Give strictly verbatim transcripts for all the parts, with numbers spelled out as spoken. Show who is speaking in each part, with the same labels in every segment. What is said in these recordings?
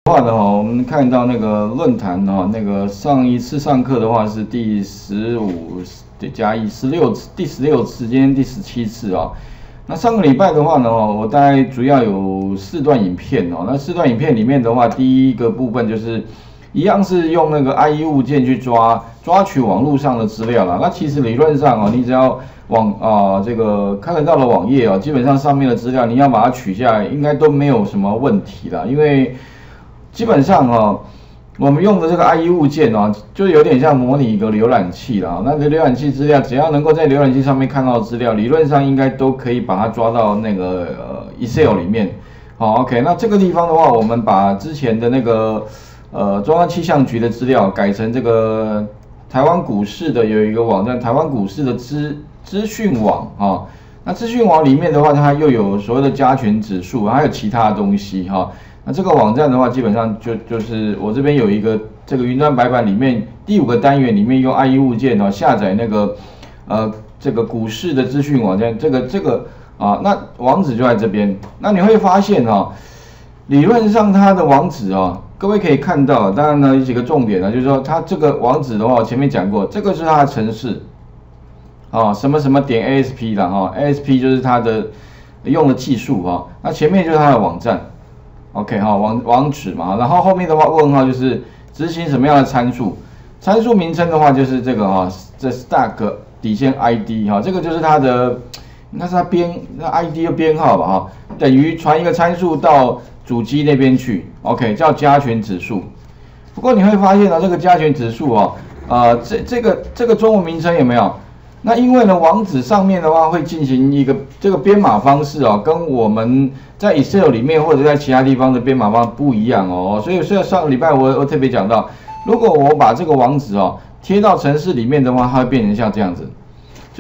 Speaker 1: 话的话，我们看到那个论坛哈，那个上一次上课的话是第十五加一十六次，第十六次，今天第十七次啊。那上个礼拜的话呢，我大概主要有四段影片哦。那四段影片里面的话，第一个部分就是一样是用那个 I E 物件去抓抓取网络上的资料啦。那其实理论上哦，你只要网啊、呃、这个看得到的网页啊，基本上上面的资料你要把它取下来，应该都没有什么问题啦，因为 基本上哦，我们用的这个 I E 物件哦，就有点像模拟一个浏览器啦。那个浏览器资料，只要能够在浏览器上面看到资料，理论上应该都可以把它抓到那个呃 Excel 里面。好 ，OK， 那这个地方的话，我们把之前的那个呃中央气象局的资料改成这个台湾股市的有一个网站，台湾股市的资资讯网啊、哦。那资讯网里面的话，它又有所谓的加权指数，还有其他的东西哈。 那这个网站的话，基本上就就是我这边有一个这个云端白板里面第五个单元里面用 I E 物件哦下载那个呃这个股市的资讯网站，这个这个啊，那网址就在这边。那你会发现哈、哦，理论上它的网址哦，各位可以看到，当然呢有几个重点呢，就是说它这个网址的话，我前面讲过，这个是它的程式啊，什么什么点 A S P 啦哈 ，A S P 就是它的用的技术哈，那前面就是它的网站。 OK 哈，网网址嘛，然后后面的话问号就是执行什么样的参数，参数名称的话就是这个哈，这 stack 底线 I D 哈，这个就是它的，那是它编那 I D 的编号吧哈，等于传一个参数到主机那边去 ，OK 叫加权指数。不过你会发现呢，这个加权指数啊，呃这这个这个中文名称有没有？ 那因为呢，网址上面的话会进行一个这个编码方式哦，跟我们在 Excel 里面或者在其他地方的编码方式不一样哦，所以所以上个礼拜我我特别讲到，如果我把这个网址哦贴到程式里面的话，它会变成像这样子，就是，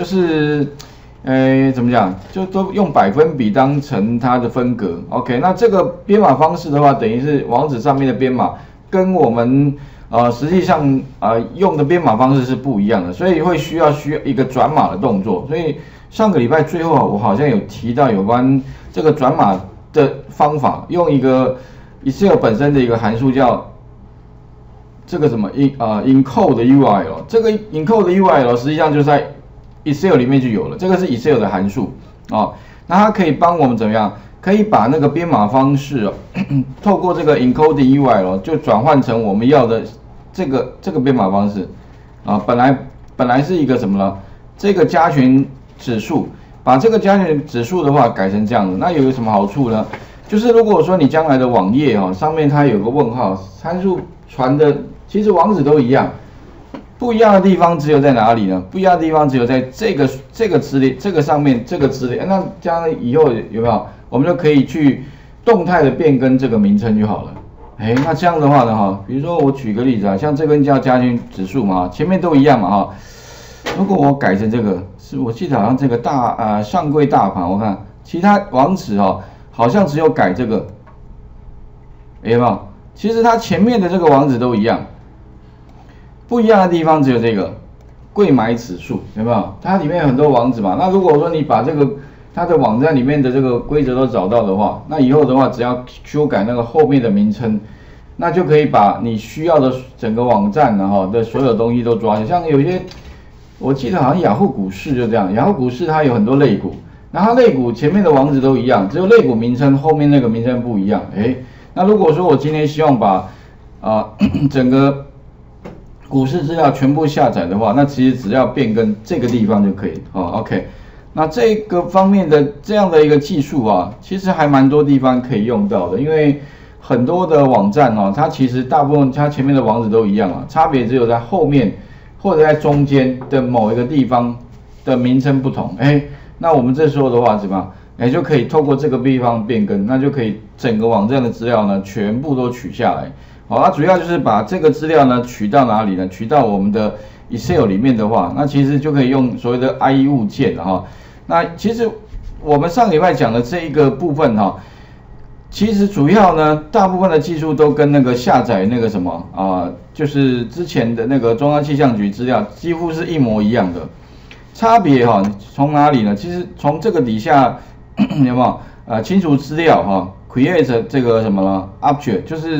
Speaker 1: 呃，怎么讲，就都用百分比当成它的分隔 ，OK， 那这个编码方式的话，等于是网址上面的编码跟我们 呃，实际上呃用的编码方式是不一样的，所以会需要需要一个转码的动作。所以上个礼拜最后我好像有提到有关这个转码的方法，用一个 Excel 本身的一个函数叫这个什么 in 呃 encode 的 U R L， 这个 encode 的 U R L 实际上就在 Excel 里面就有了，这个是 Excel 的函数啊、哦，那它可以帮我们怎么样？ 可以把那个编码方式、哦、透过这个 encode U I 哦，就转换成我们要的这个这个编码方式啊。本来本来是一个什么呢？这个加权指数，把这个加权指数的话改成这样子，那有个什么好处呢？就是如果说你将来的网页哦，上面它有个问号，参数传的其实网址都一样，不一样的地方只有在哪里呢？不一样的地方只有在这个这个资料这个上面这个资料，那这样以后有没有？ 我们就可以去动态的变更这个名称就好了。哎，那这样的话呢，哈，比如说我举个例子啊，像这边叫加权指数嘛，前面都一样嘛，哈。如果我改成这个，是我记得好像这个大呃上柜大盘，我看其他网址哈，好像只有改这个，有没有？其实它前面的这个网址都一样，不一样的地方只有这个柜买指数，有没有？它里面有很多网址嘛。那如果说你把这个 它的网站里面的这个规则都找到的话，那以后的话，只要修改那个后面的名称，那就可以把你需要的整个网站然后的所有东西都抓。像有些，我记得好像雅虎股市就这样，雅虎股市它有很多类股，然后它类股前面的网址都一样，只有类股名称后面那个名称不一样。哎，那如果说我今天希望把啊、呃、整个股市资料全部下载的话，那其实只要变更这个地方就可以。哦 ，OK。 那这个方面的这样的一个技术啊，其实还蛮多地方可以用到的，因为很多的网站哦，它其实大部分它前面的网址都一样啊，差别只有在后面或者在中间的某一个地方的名称不同。哎，那我们这时候的话怎么样？哎，就可以透过这个地方变更，那就可以整个网站的资料呢全部都取下来。好，那主要就是把这个资料呢取到哪里呢？取到我们的 Excel 里面的话，那其实就可以用所谓的 I E 物件了哈。 那其实我们上礼拜讲的这一个部分哈，其实主要呢，大部分的技术都跟那个下载那个什么啊、呃，就是之前的那个中央气象局资料几乎是一模一样的。差别哈，从哪里呢？其实从这个底下有没有呃清除资料哈 ，create 这个什么呢 ？object 就是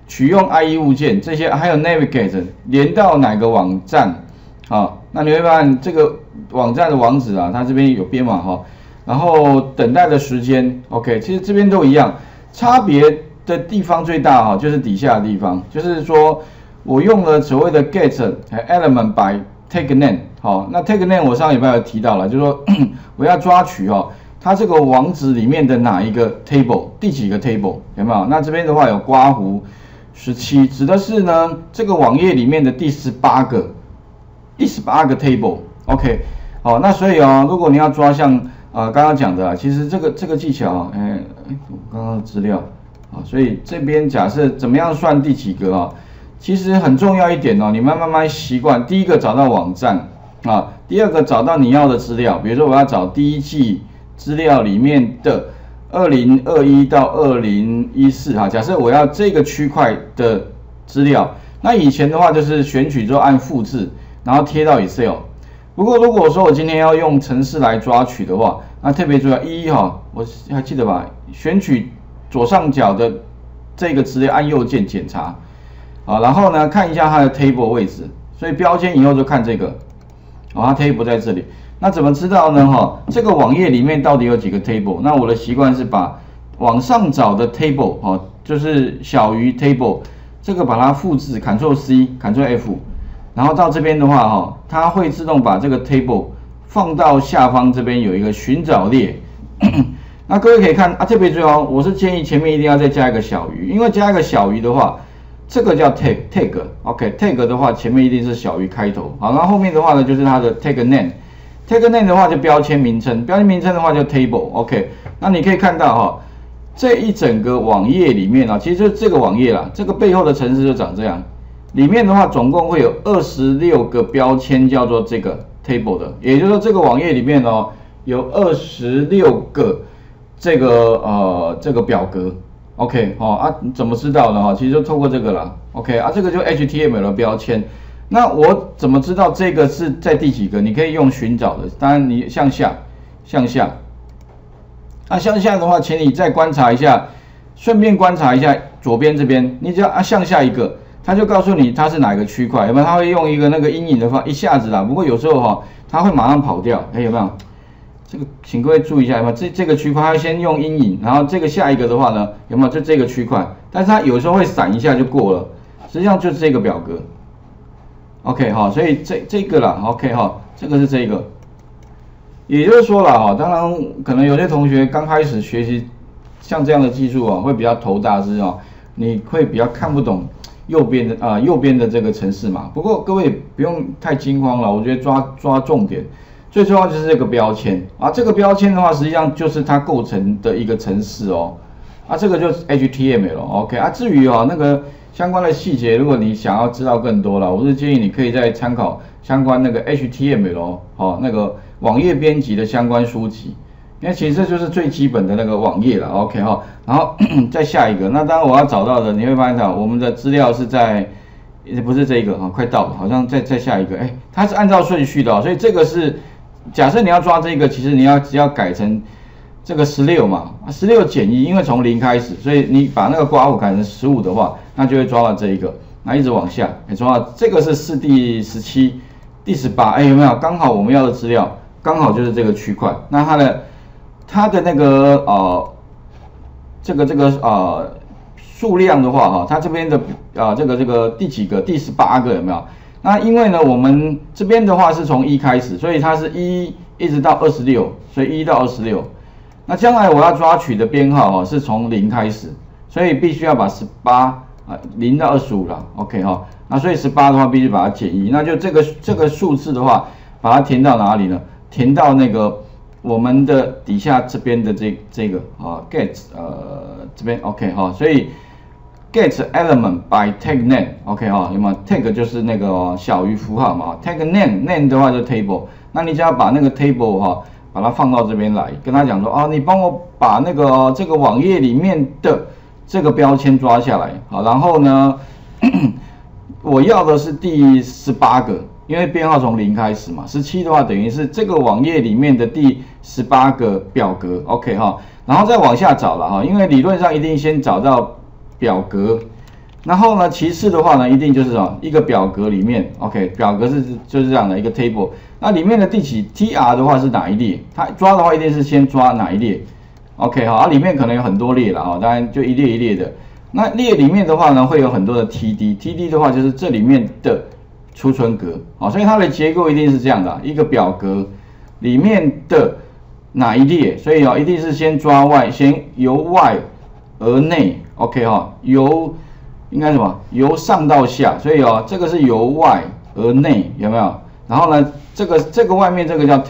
Speaker 1: 取用 I E 物件这些，还有 navigate 连到哪个网站啊？那你会发现这个网站的网址啊，它这边有编码哈，然后等待的时间 ，OK， 其实这边都一样，差别的地方最大哈，就是底下的地方，就是说我用了所谓的 get element by tag name， 好，那 tag name 我上礼拜有提到了，就是说我要抓取哈。它这个网址里面的哪一个 table， 第几个 table 有没有？那这边的话有刮胡十七，指的是呢这个网页里面的第十八个，第十八个 table。OK， 好，那所以啊、哦，如果你要抓像呃刚刚讲的，其实这个这个技巧，哎，我刚刚的资料啊，所以这边假设怎么样算第几个啊？其实很重要一点哦，你慢慢慢习惯。第一个找到网站啊，第二个找到你要的资料，比如说我要找第一季。资料里面的二零二一到二零一四哈，假设我要这个区块的资料，那以前的话就是选取之后按复制，然后贴到 Excel。不过如果说我今天要用程式来抓取的话，那特别注意一哈，我还记得吧？选取左上角的这个资料，按右键检查，啊，然后呢看一下它的 table 位置，所以标签以后就看这个，啊，它 table 在这里。那怎么知道呢？哈，这个网页里面到底有几个 table？ 那我的习惯是把往上找的 table， 哈，就是小于 table， 这个把它复制 ，Ctrl C，Ctrl F， 然后到这边的话，哈，它会自动把这个 table 放到下方这边有一个寻找列。那各位可以看啊，特别注意哦，我是建议前面一定要再加一个小于，因为加一个小于的话，这个叫 tag tag，OK， tag 的话前面一定是小于开头，好，然后后面的话呢就是它的 tag name。tag name 的话就标签名称，标签名称的话就 table，OK， 那你可以看到哈、哦，这一整个网页里面啊，其实就是这个网页啦，这个背后的程式就长这样，里面的话总共会有二十六个标签叫做这个 table 的，也就是说这个网页里面哦有二十六个这个呃这个表格 ，OK， 哦啊怎么知道呢？哈，其实就透过这个啦 ，OK 啊这个就 H T M L 的标签。那我怎么知道这个是在第几个？你可以用寻找的，当然你向下，向下。那向下的话，请你再观察一下，顺便观察一下左边这边，你只要啊向下一个，它就告诉你它是哪个区块，有没有？它会用一个那个阴影的方一下子啦，不过有时候哈、哦，它会马上跑掉，哎有没有？这个请各位注意一下，有没有？这这个区块它先用阴影，然后这个下一个的话呢，有没有？就这个区块，但是它有时候会闪一下就过了，实际上就是这个表格。OK 哈，所以这这个啦 ，OK 哈，这个是这个，也就是说啦哈，当然可能有些同学刚开始学习像这样的技术啊，会比较头大是啊，你会比较看不懂右边的啊、呃、右边的这个程式嘛。不过各位不用太惊慌了，我觉得抓抓重点，最重要就是这个标签啊，这个标签的话，实际上就是它构成的一个程式哦，啊这个就是 H T M L，OK 啊，至于啊那个。相关的细节，如果你想要知道更多了，我是建议你可以再参考相关那个 H T M L 哦，那个网页编辑的相关书籍，因为其实这就是最基本的那个网页了 ，OK 哈。然后再下一个，那当然我要找到的，你会发现到我们的资料是在，不是这个啊，快到了，好像再再下一个，哎，它是按照顺序的、哦，所以这个是假设你要抓这个，其实你要只要改成。这个十六嘛，十六减一，因为从零开始，所以你把那个刮弧改成十五的话，那就会抓到这一个，那一直往下，哎，抓到这个是四第十七、第十八，哎，有没有？刚好我们要的资料，刚好就是这个区块。那它的它的那个呃，这个这个呃数量的话哈，它这边的啊、呃、这个这个第几个？第十八个有没有？那因为呢，我们这边的话是从一开始，所以它是一一直到二十六，所以一到二十六。那将来我要抓取的编号哈是从零开始，所以必须要把十八啊零到二十五了 ，OK 哈。那所以十八的话必须把它减一，那就这个这个数字的话，把它填到哪里呢？填到那个我们的底下这边的这这个啊 get 呃这边 OK 哈，所以 get element by tag name OK 哈，有没有 tag 就是那个小于符号嘛 ，tag name name 的话就 table， 那你只要把那个 table 哈。把它放到这边来，跟他讲说啊，你帮我把那个这个网页里面的这个标签抓下来，好，然后呢，我要的是第十八个，因为编号从零开始嘛，十七的话等于是这个网页里面的第十八个表格 ，OK 哈，然后再往下找了哈，因为理论上一定先找到表格， 然后呢，其次的话呢，一定就是什么一个表格里面 ，OK， 表格是就是这样的一个 table， 那里面的第几 T R 的话是哪一列？它抓的话一定是先抓哪一列 ？OK 好，啊里面可能有很多列了哈，当然就一列一列的。那列里面的话呢，会有很多的 T D，T D 的话就是这里面的储存格，好，所以它的结构一定是这样的，一个表格里面的哪一列，所以哦，一定是先抓外，先由外而内 ，OK 哈，由应该什么？由上到下，所以哦，这个是由外而内，有没有？然后呢，这个这个外面这个叫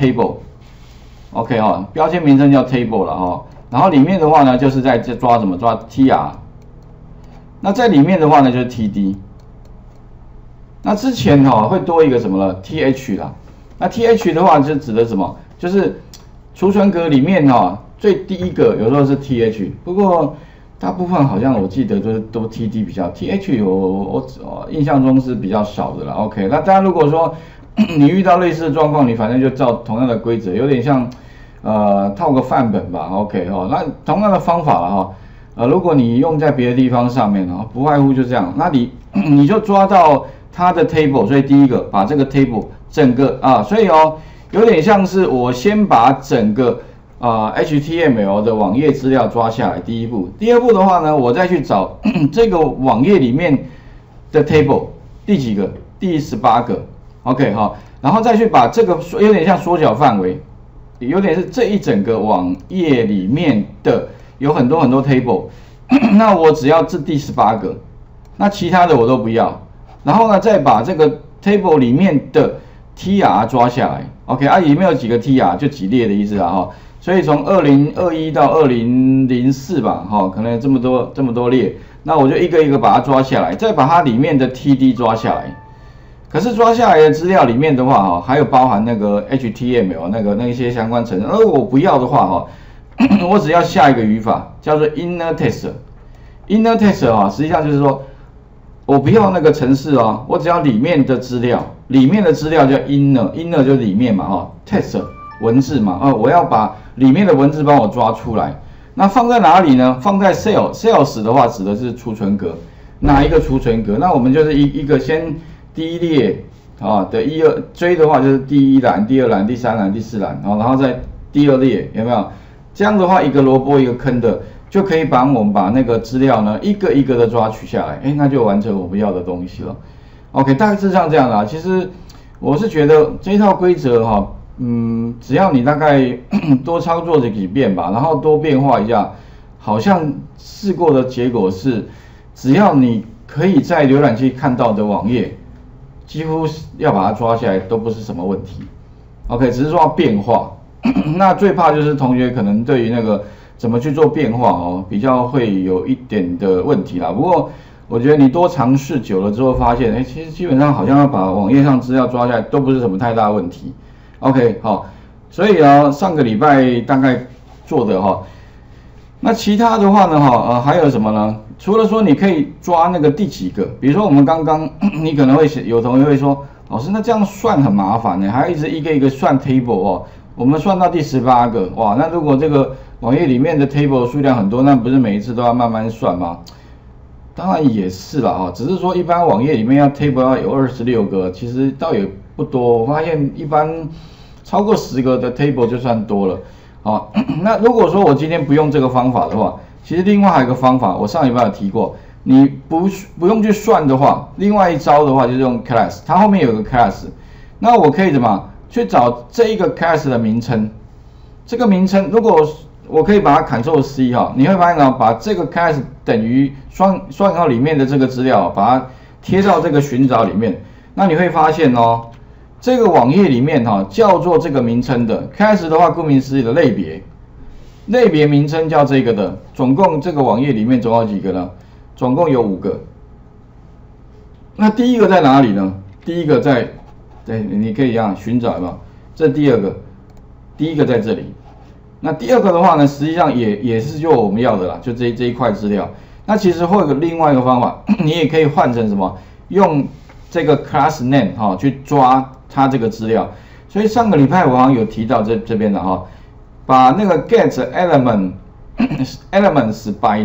Speaker 1: table，OK 哈，标签名称叫 table 了哈。然后里面的话呢，就是在这抓什么？抓 T R。那在里面的话呢，就是 T D。那之前哈、哦、会多一个什么了 ？T H 啦。那 T H 的话就指的什么？就是储存格里面哈、哦、最第一个有时候是 T H， 不过大部分好像我记得都都 T D 比较 ，T H 我我我印象中是比较少的啦。OK， 那大家如果说你遇到类似的状况，你反正就照同样的规则，有点像呃套个范本吧。OK 哦，那同样的方法了哈。呃，如果你用在别的地方上面啊，不外乎就这样，那你你就抓到它的 table， 所以第一个把这个 table 整个啊，所以哦，有点像是我先把整个啊、呃、H T M L 的网页资料抓下来，第一步。第二步的话呢，我再去找这个网页里面的 table 第几个？第十八个 ，OK 哈，然后再去把这个有点像缩小范围，有点是这一整个网页里面的。有很多很多 table， 那我只要这第十八个，那其他的我都不要。然后呢，再把这个 table 里面的 T R 抓下来 ，OK 啊，里面有几个 T R 就几列的意思啊哈。所以从二零二一到二零零四吧，哈，可能有这么多这么多列，那我就一个一个把它抓下来，再把它里面的 T D 抓下来。可是抓下来的资料里面的话，哈，还有包含那个 H T M L 那个那一些相关程式，而我不要的话，哈。我只要下一个语法叫做 inner test，inner test 啊，实际上就是说，我不要那个程式哦，我只要里面的资料，里面的资料叫 inner，inner 就是里面嘛，哈 ，test 文字嘛，啊，我要把里面的文字帮我抓出来。那放在哪里呢？放在 sales，sales 的话指的是储存格，哪一个储存格？那我们就是一一个先第一列啊的一二追的话就是第一栏、第二栏、第三栏、第四栏，啊，然后再第二列有没有？这样的话，一个萝卜一个坑的，就可以把我们把那个资料呢，一个一个的抓取下来，哎，那就完成我们要的东西了。OK， 大概是像这样的啊。其实我是觉得这一套规则哈，嗯，只要你大概多操作这几遍吧，然后多变化一下，好像试过的结果是，只要你可以在浏览器看到的网页，几乎要把它抓下来都不是什么问题。OK， 只是说要变化。那最怕就是同学可能对于那个怎么去做变化哦，比较会有一点的问题啦。不过我觉得你多尝试久了之后，发现哎，其实基本上好像要把网页上资料抓下来都不是什么太大问题。OK， 好，所以啊，上个礼拜大概做的哈，那其他的话呢哈，呃，还有什么呢？除了说你可以抓那个第几个，比如说我们刚刚你可能会有同学会说，老师那这样算很麻烦呢，还要一直一个一个算 table 哦。我们算到第十八个，哇，那如果这个网页里面的 table 数量很多，那不是每一次都要慢慢算吗？当然也是啦，啊，只是说一般网页里面要 table 要有二十六个，其实倒也不多。我发现一般超过十个的 table 就算多了，啊，那如果说我今天不用这个方法的话，其实另外还有一个方法，我上礼拜有提过，你不不用去算的话，另外一招的话就是用 class， 它后面有个 class， 那我可以怎么？去找这一个 class 的名称，这个名称如果我可以把它 Ctrl C 哈，你会发现呢，把这个 class 等于双双引号里面的这个资料，把它贴到这个寻找里面，那你会发现哦，这个网页里面哈叫做这个名称的 class 的话，顾名思义的类别，类别名称叫这个的，总共这个网页里面总有几个呢？总共有五个。那第一个在哪里呢？第一个在对，你可以这样寻找嘛，这第二个，第一个在这里，那第二个的话呢，实际上也也是就我们要的啦，就这这一块资料。那其实会有另外一个方法，你也可以换成什么，用这个 class name 哈、哦、去抓它这个资料。所以上个礼拜我好像有提到这这边的哈、哦，把那个 get element elements by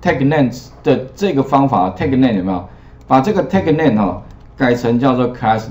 Speaker 1: tag name 的这个方法 tag name 有没有？把这个 tag name 哈、哦、改成叫做 class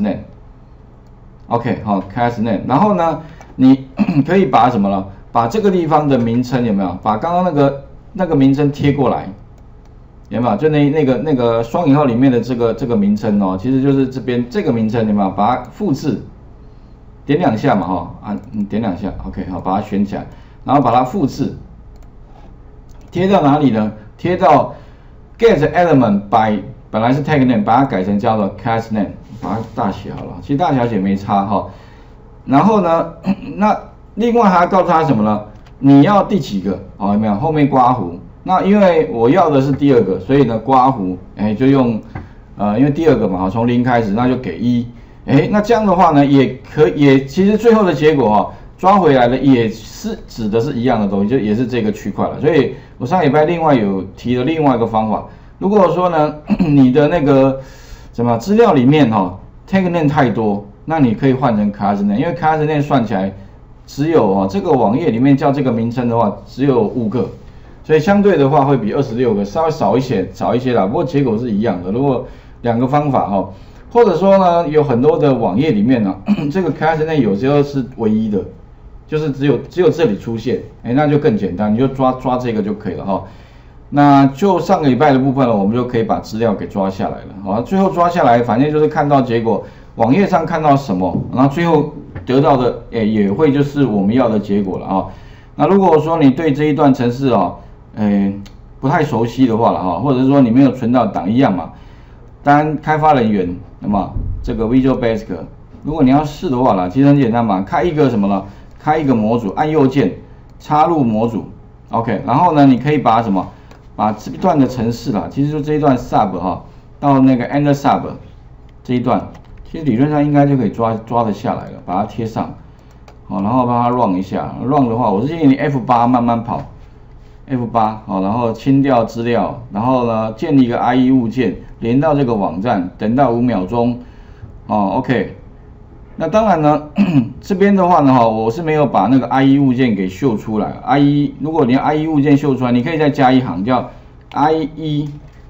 Speaker 1: name。OK 好 class name， 然后呢，你可以把什么呢？把这个地方的名称有没有？把刚刚那个那个名称贴过来，有没有？就那那个那个双引号里面的这个这个名称哦，其实就是这边这个名称有没有？把它复制，点两下嘛哈啊，你点两下 ，OK 好，把它选起来，然后把它复制，贴到哪里呢？贴到 get element by 本来是 tag name， 把它改成叫做 class name， 把它大写好了，其实大小写没差哈。然后呢，那另外还要告诉他什么呢？你要第几个？哦，有没有？后面刮胡。那因为我要的是第二个，所以呢刮胡，哎，就用呃，因为第二个嘛，从零开始，那就给一。哎，那这样的话呢，也可也其实最后的结果哈、哦，抓回来的也是指的是一样的东西，就也是这个区块了。所以我上礼拜另外有提了另外一个方法，如果说呢你的那个什么资料里面哈、哦、tag name 太多，那你可以换成 class name， 因为 class name 算起来只有哦这个网页里面叫这个名称的话只有五个，所以相对的话会比二十六个稍微少一些少一些啦，不过结果是一样的。如果两个方法哈、哦。或者说呢，有很多的网页里面呢，这个 class name 有时候是唯一的，就是只有只有这里出现，哎，那就更简单，你就抓抓这个就可以了哈。那就上个礼拜的部分了，我们就可以把资料给抓下来了。好，最后抓下来，反正就是看到结果，网页上看到什么，然后最后得到的，哎，也会就是我们要的结果了啊。那如果说你对这一段程式啊，哎，不太熟悉的话了哈，或者是说你没有存到档一样嘛。当然，开发人员，那么这个 Visual Basic， 如果你要试的话啦，其实很简单嘛，开一个什么呢？开一个模组，按右键插入模组 ，OK， 然后呢，你可以把什么？把这一段的程式啦，其实就这一段 sub 哈，到那个 enter sub 这一段，其实理论上应该就可以抓抓得下来了，把它贴上，好，然后帮它 run 一下 ，run 的话，我是建议你 F 八 慢慢跑。F 八 好，然后清掉资料，然后呢建立一个 I E 物件，连到这个网站，等到五秒钟，哦 ，OK。那当然呢，这边的话呢，哈，我是没有把那个 I E 物件给秀出来。I E 如果你要 I E 物件秀出来，你可以再加一行叫 I E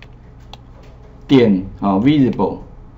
Speaker 1: 点啊 visible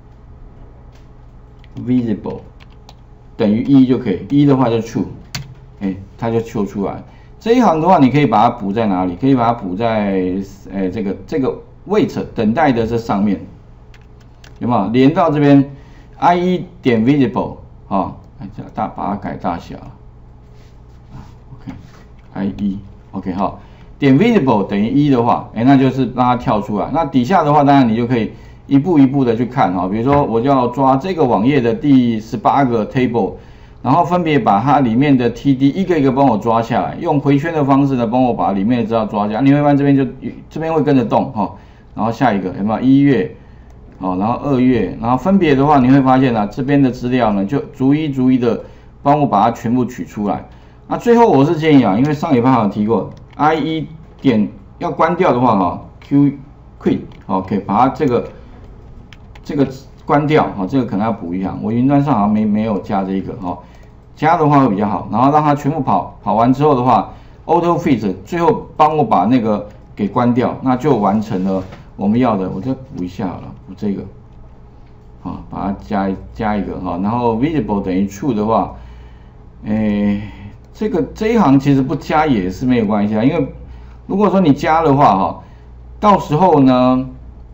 Speaker 1: visible 等于一就可以，一的话就 true， 哎，它就秀出来。这一行的话，你可以把它补在哪里？可以把它补在，诶，这个这个 wait 等待的这上面，有没有？连到这边 I E 点 visible 啊，大把它改大小 ，OK I E OK 好，点 visible 等于一的话，哎，那就是让它跳出来。那底下的话，当然你就可以一步一步的去看哈，比如说我就要抓这个网页的第十八个 table。然后分别把它里面的 T D 一个一个帮我抓下来，用回圈的方式呢，帮我把里面的资料抓下来。你会发现这边就这边会跟着动哈，然后下一个有没有一月，好，然后二月，然后分别的话你会发现呢，这边的资料呢就逐一逐一的帮我把它全部取出来。那最后我是建议啊，因为上礼拜有提过 ，I E 点要关掉的话哈 ，Q quit OK 把它这个这个关掉，好，这个可能要补一行，我云端上好像没没有加这个哈。加的话会比较好，然后让它全部跑，跑完之后的话 ，auto fit 最后帮我把那个给关掉，那就完成了我们要的。我再补一下好了，补这个，好，把它加加一个哈，然后 visible 等于 true 的话，诶，这个这一行其实不加也是没有关系啊，因为如果说你加的话哈，到时候呢，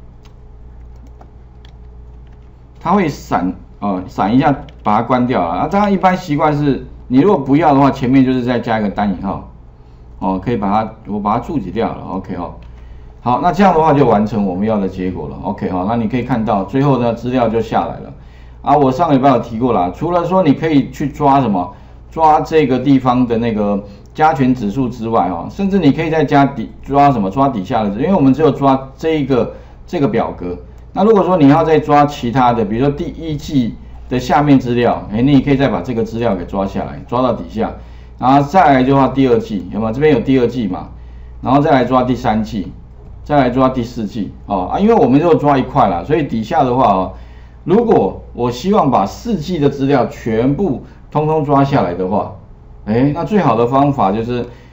Speaker 1: 它会闪。呃，闪一下把它关掉了啊！当然一般习惯是，你如果不要的话，前面就是再加一个单引号，哦，可以把它我把它注解掉了 ，OK 哦。好，那这样的话就完成我们要的结果了 ，OK 好，那你可以看到最后呢资料就下来了。啊，我上礼拜有提过啦，除了说你可以去抓什么，抓这个地方的那个加权指数之外哦，甚至你可以再加底抓什么抓底下的，因为我们只有抓这一个这个表格。那如果说你要再抓其他的，比如说第一季的下面资料，哎，你也可以再把这个资料给抓下来，抓到底下，然后再来就画第二季，有没有？这边有第二季嘛，然后再来抓第三季，再来抓第四季，哦啊，因为我们就抓一块啦，所以底下的话哦，如果我希望把四季的资料全部通通抓下来的话，哎，那最好的方法就是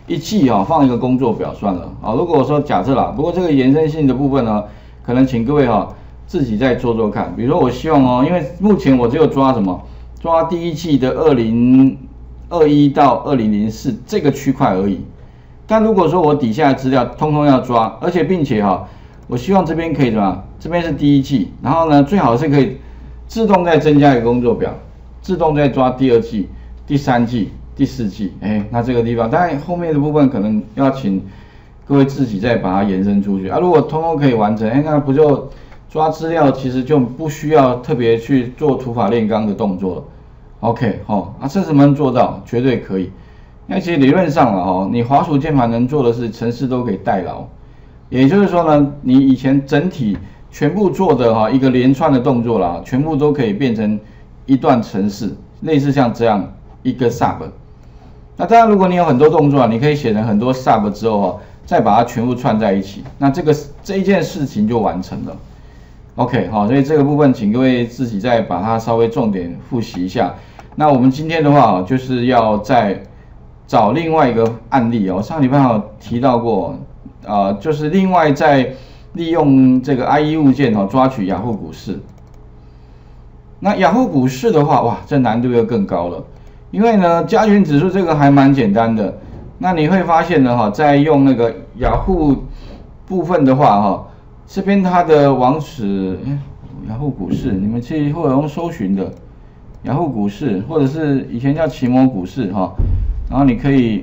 Speaker 1: 一季啊、哦、放一个工作表算了啊。如果说假设啦，不过这个延伸性的部分呢，可能请各位哈、哦、自己再做做看。比如说我希望哦，因为目前我只有抓什么，抓第一季的二零二一到二零零四这个区块而已。但如果说我底下的资料通通要抓，而且并且哈、哦，我希望这边可以什么？这边是第一季，然后呢，最好是可以自动再增加一个工作表，自动再抓第二季、第三季、第四季。哎，那这个地方，当然后面的部分可能要请各位自己再把它延伸出去啊。如果通通可以完成，哎，那不就抓资料，其实就不需要特别去做土法炼钢的动作了。OK， 好、哦，啊，这怎么能做到？绝对可以。那其实理论上了哈，你滑鼠键盘能做的是程式都可以代劳，也就是说呢，你以前整体全部做的哈一个连串的动作啦，全部都可以变成一段程式，类似像这样一个 sub。那当然，如果你有很多动作啊，你可以写成很多 sub 之后哈，再把它全部串在一起，那这个这一件事情就完成了。OK， 好，所以这个部分请各位自己再把它稍微重点复习一下。那我们今天的话就是要再找另外一个案例哦，上礼拜有提到过，呃，就是另外在利用这个 I E 物件哦抓取雅虎股市。那雅虎股市的话，哇，这难度又更高了，因为呢加权指数这个还蛮简单的。那你会发现呢，哈，在用那个雅虎部分的话，哈，这边它的网址，雅虎股市，你们去或者用搜寻的雅虎股市，或者是以前叫奇摩股市，哈。然后你可以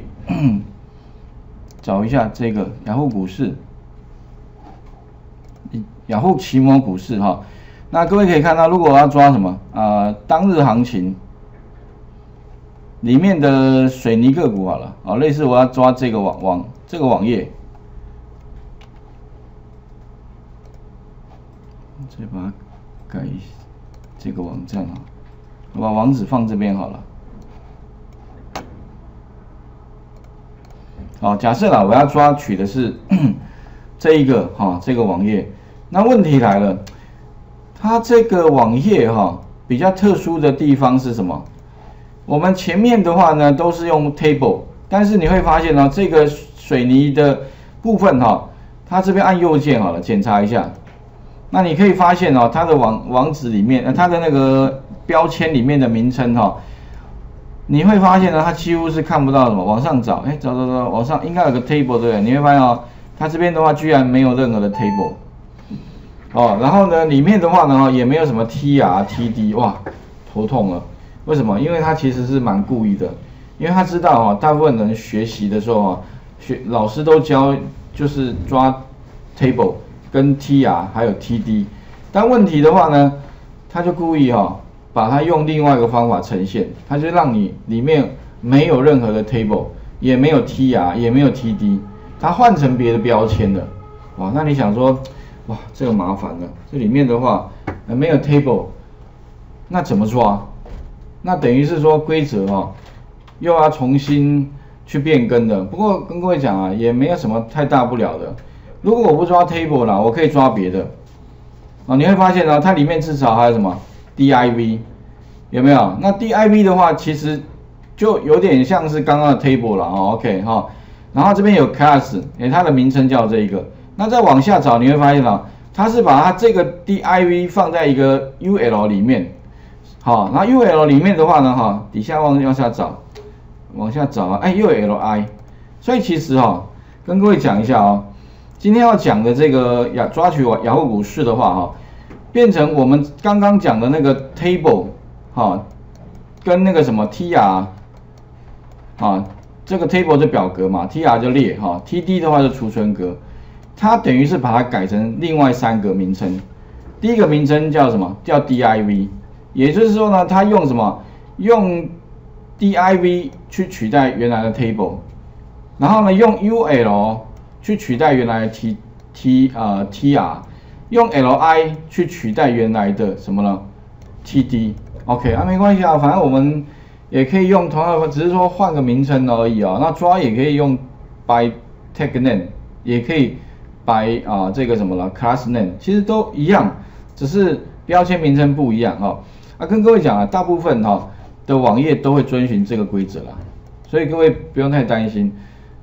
Speaker 1: 找一下这个雅虎股市，雅虎奇摩股市哈。那各位可以看到，如果我要抓什么啊、呃，当日行情里面的水泥个股好了，啊，类似我要抓这个网网这个网页，再把它改一下这个网站啊，我把网址放这边好了。好，假设啦，我要抓取的是这一个哈、哦，这个网页。那问题来了，它这个网页哈、哦、比较特殊的地方是什么？我们前面的话呢都是用 table， 但是你会发现呢、哦，这个水泥的部分哈、哦，它这边按右键好了，检查一下。那你可以发现哦，它的网网址里面，呃，它的那个标签里面的名称哈、哦。你会发现呢，它几乎是看不到什么，往上找，哎，找找找，往上应该有个 table 对不对？你会发现哦，它这边的话居然没有任何的 table， 哦，然后呢，里面的话呢，也没有什么 T R、T D， 哇，头痛了。为什么？因为它其实是蛮故意的，因为他知道哦，大部分人学习的时候啊，学老师都教就是抓 table 跟 T R 还有 T D， 但问题的话呢，他就故意哈、哦。把它用另外一个方法呈现，它就让你里面没有任何的 table， 也没有 T R， 也没有 T D， 它换成别的标签了。哇，那你想说，哇，这个麻烦了。这里面的话，呃、没有 table， 那怎么抓？那等于是说规则哈，又要重新去变更的。不过跟各位讲啊，也没有什么太大不了的。如果我不抓 table 啦，我可以抓别的。啊，你会发现呢，它里面至少还有什么？ D I V 有没有？那 D I V 的话，其实就有点像是刚刚的 table 了哦 ，OK 哈、哦。然后这边有 class， 哎，它的名称叫这一个。那再往下找，你会发现啊，它是把它这个 D I V 放在一个 U L 里面。好，然后 U L 里面的话呢，哈，底下往往下找，往下找啊，哎 ，U L I。所以其实哈、哦，跟各位讲一下哦，今天要讲的这个雅抓取雅虎股市的话哈、哦。变成我们刚刚讲的那个 table， 哈，跟那个什么 T R， 啊，这个 table 就表格嘛 ，T R 就列哈 ，T D 的话就储存格，它等于是把它改成另外三个名称。第一个名称叫什么？叫 D I V， 也就是说呢，它用什么？用 D I V 去取代原来的 table， 然后呢，用 U L 去取代原来的 T T 呃 T R。用 L I 去取代原来的什么呢 ？T D，OK 啊，没关系啊，反正我们也可以用同样的，只是说换个名称而已啊。那抓也可以用 by tag name， 也可以 by 啊这个什么了 class name， 其实都一样，只是标签名称不一样哈。啊，跟各位讲啊，大部分哈的网页都会遵循这个规则啦，所以各位不用太担心。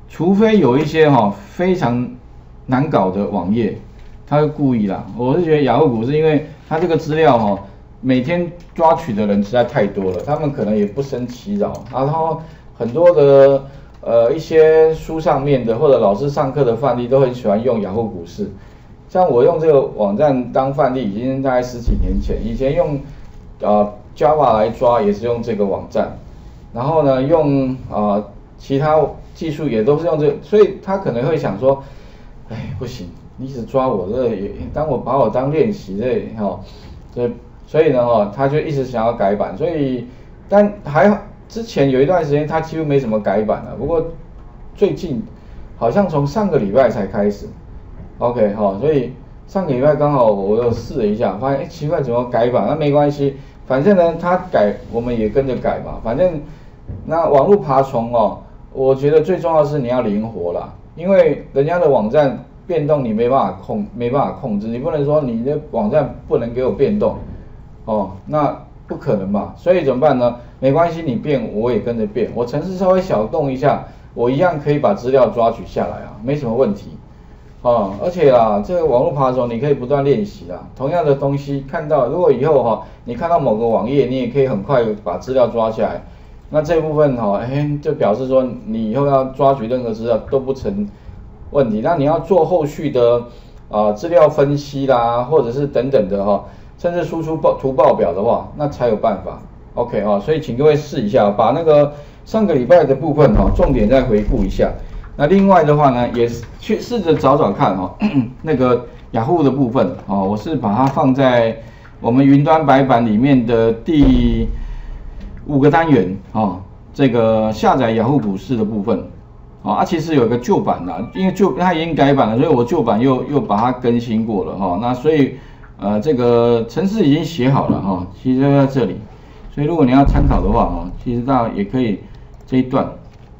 Speaker 1: 除非有一些哈、哦、非常难搞的网页，他会故意啦。我是觉得雅虎股市，因为它这个资料哈、哦，每天抓取的人实在太多了，他们可能也不胜其扰，然后很多的呃一些书上面的或者老师上课的范例都很喜欢用雅虎股市。像我用这个网站当范例，已经大概十几年前，以前用呃 Java 来抓也是用这个网站，然后呢用呃其他技术也都是用这个，所以他可能会想说，哎不行，你一直抓我这也当我把我当练习这哈，所以所以呢哈，他就一直想要改版，所以但还之前有一段时间他几乎没什么改版了，不过最近好像从上个礼拜才开始。OK 好，所以上个礼拜刚好我又试了一下，发现哎奇怪怎么改版？那没关系，反正呢他改我们也跟着改嘛。反正那网络爬虫哦，我觉得最重要的是你要灵活啦，因为人家的网站变动你没办法控，没办法控制，你不能说你的网站不能给我变动，哦，那不可能嘛。所以怎么办呢？没关系，你变我也跟着变，我程式稍微小动一下，我一样可以把资料抓取下来啊，没什么问题。哦，而且啦，这个网络爬虫你可以不断练习啦。同样的东西看到，如果以后哈、哦，你看到某个网页，你也可以很快把资料抓起来。那这部分哈、哦，哎，就表示说你以后要抓取任何资料都不成问题。那你要做后续的啊、呃、资料分析啦，或者是等等的哈、哦，甚至输出报图报表的话，那才有办法。OK 哈、哦，所以请各位试一下，把那个上个礼拜的部分哈、哦，重点再回顾一下。那另外的话呢，也是去试着找找看哦，那个雅虎的部分哦，我是把它放在我们云端白板里面的第五个单元哦，这个下载雅虎股市的部分哦，啊其实有个旧版啦，因为旧它已经改版了，所以我旧版又又把它更新过了哈、哦，那所以呃这个程式已经写好了哈、哦，其实就在这里，所以如果你要参考的话哦，其实大家也可以这一段。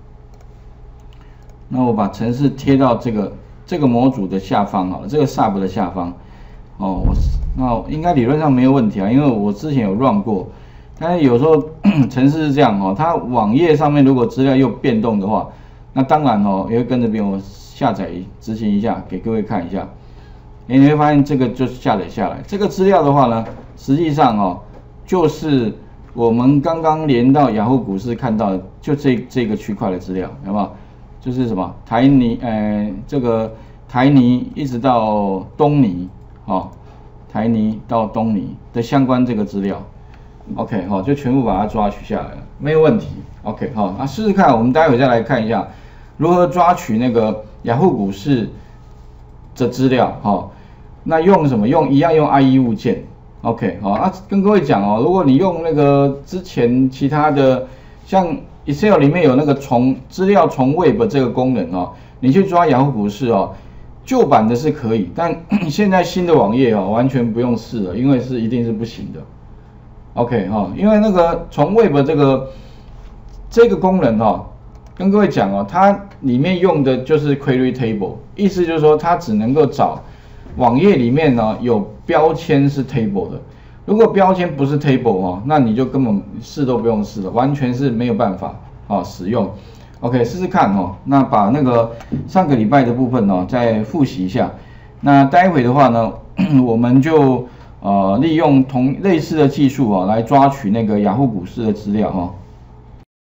Speaker 1: 那我把程式贴到这个这个模组的下方好了，这个 sub 的下方，哦，我那应该理论上没有问题啊，因为我之前有 run 过，但是有时候程式是这样哦，它网页上面如果资料又变动的话，那当然哦也会跟着变，我下载执行一下给各位看一下，你会发现这个就是下载下来，这个资料的话呢，实际上哦就是我们刚刚连到雅虎股市看到的，就这这个区块的资料，有没有？就是什么台泥，呃，这个台泥一直到东泥，哦，台泥到东泥的相关这个资料 ，OK， 好、哦，就全部把它抓取下来了，没有问题 ，OK， 好、哦，那试试看，我们待会再来看一下如何抓取那个雅虎股市的资料，哈、哦，那用什么？用一样用 I E 物件 ，OK， 好、哦，啊，跟各位讲哦，如果你用那个之前其他的像。Excel 里面有那个重资料重 Web 这个功能哦，你去抓雅虎股市哦，旧版的是可以，但现在新的网页哦完全不用试了，因为是一定是不行的。OK 哈、哦，因为那个重 Web 这个这个功能哦，跟各位讲哦，它里面用的就是 Query Table， 意思就是说它只能够找网页里面呢有标签是 Table 的。如果标签不是 table 哦，那你就根本试都不用试了，完全是没有办法啊使用。OK， 试试看哦。那把那个上个礼拜的部分哦再复习一下。那待会的话呢，我们就呃利用同类似的技术啊来抓取那个雅虎股市的资料哈、哦。